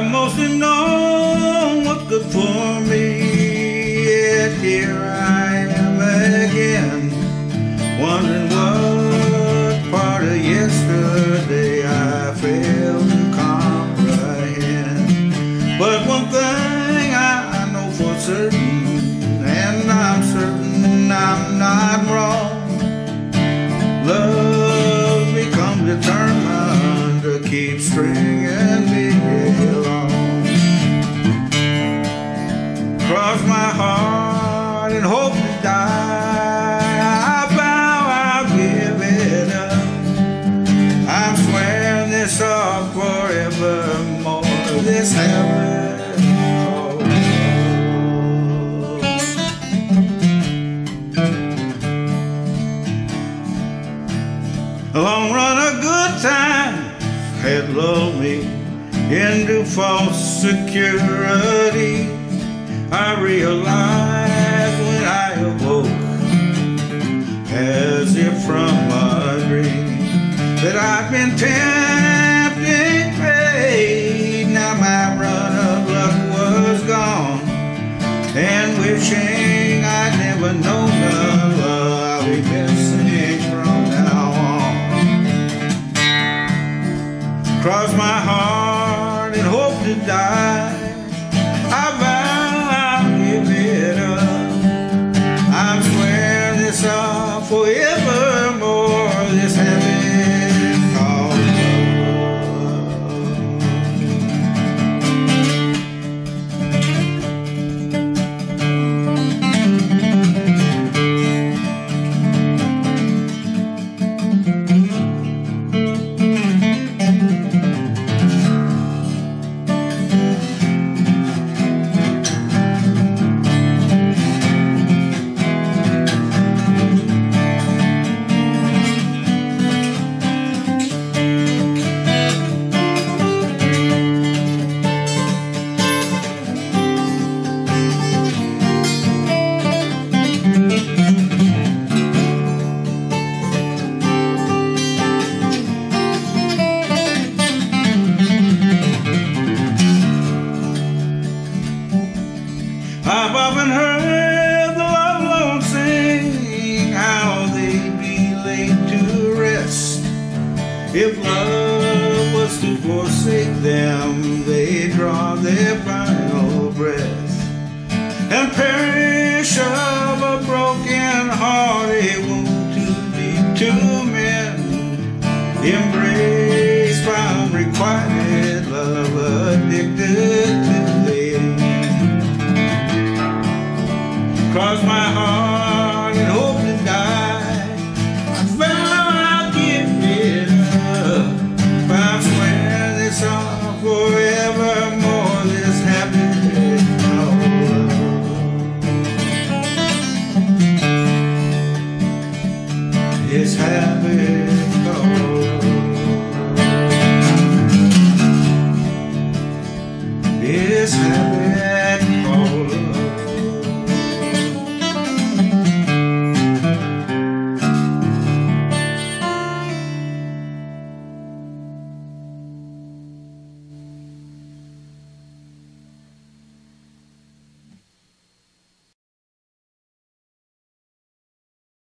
mostly known what's good for me, yet here I am again, wondering what part of yesterday I failed to comprehend. But one thing I know for certain, and I'm certain I'm not wrong, love becomes determined to keep stringing me along. Cross my heart and hope to die, I vow I'll give it up. I'm swearing this off forevermore, this habit called love. A long run of good times had lulled me into false security. I realized when I awoke, as if from a dream, that I'd been tempting fate. Now my run of luck was gone, and wishing I'd never known of love, I'll be missing from now on. Cross my heart and hope to die, I vow I'll give it up. I'm swearing this off forevermore, this habit called I've often heard the loved ones sing how they'd be laid to rest. If love was to forsake them, they'd draw their final breath and perish of a broken heart, a wound too deep to mend, embraced by unrequited love, addicted to the end. Cross my heart and hope to die, I vow I'll give it up. I'm swearing this off forevermore, this habit called love. This habit called love. This habit called love.